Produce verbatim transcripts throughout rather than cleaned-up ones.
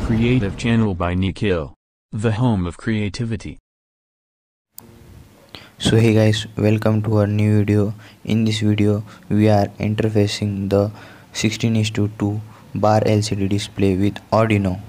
creative channel by Nikhil, the home of creativity. So hey guys, welcome to our new video. In this video we are interfacing the sixteen is to two bar L C D display with Arduino.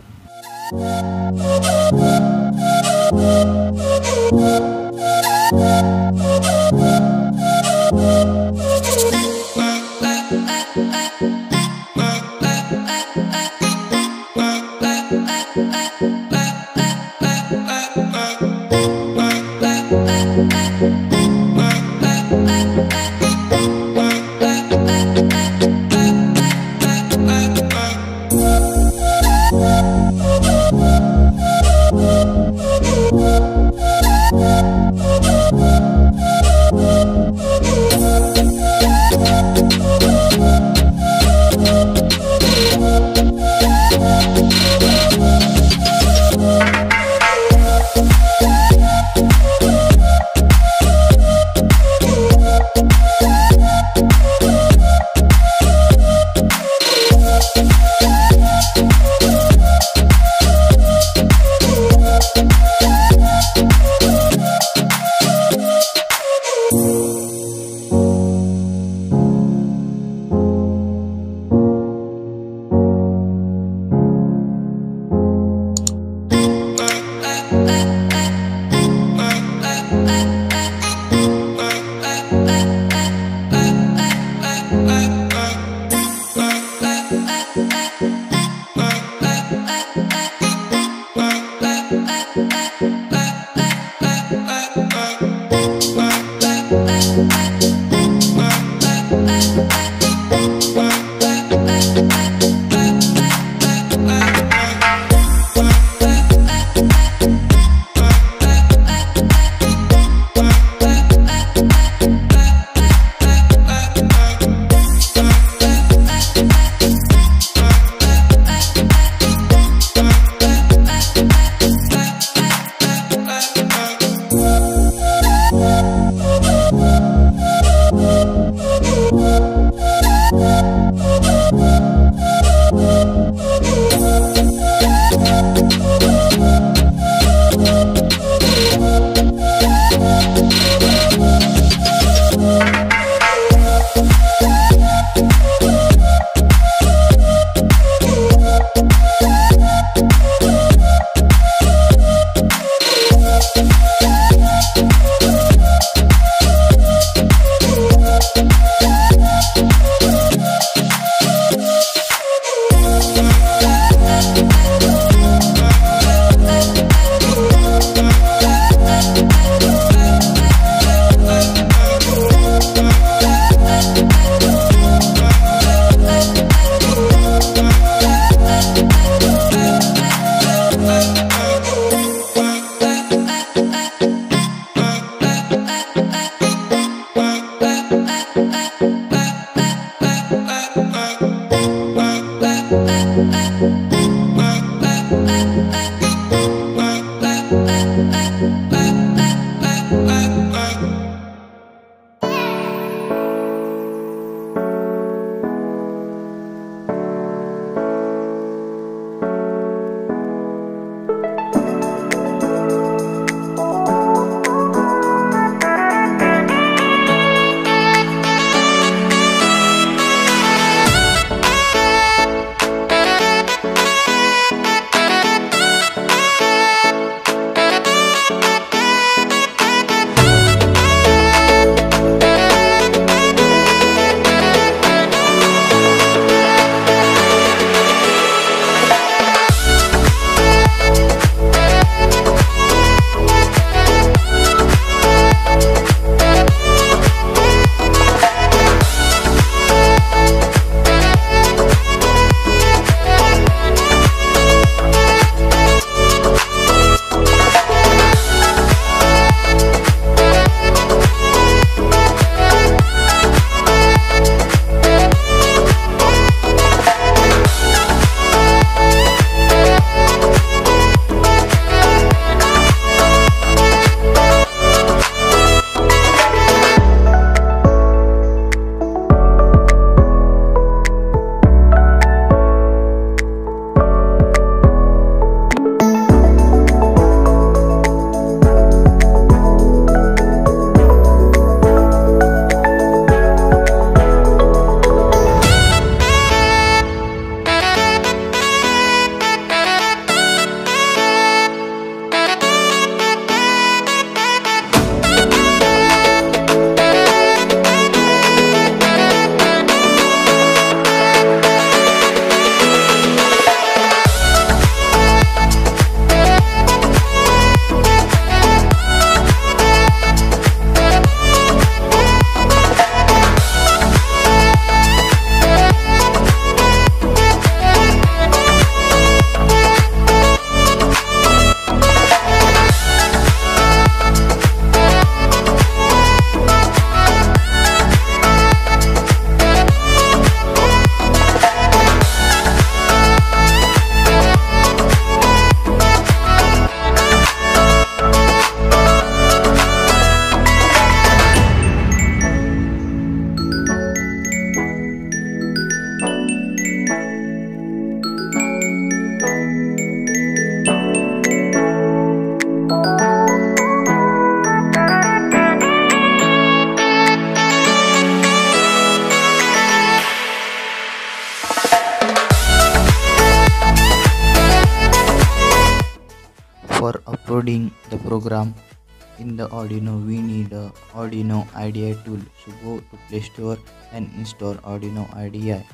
For uploading the program in the Arduino, we need a Arduino I D E tool. So go to Play Store and install Arduino I D E.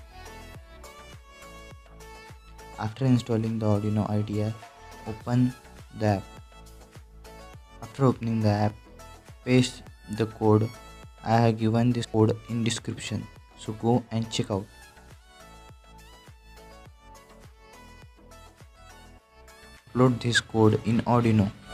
After installing the Arduino I D E, open the app. After opening the app, paste the code. I have given this code in description, so go and check out. Upload this code in Arduino.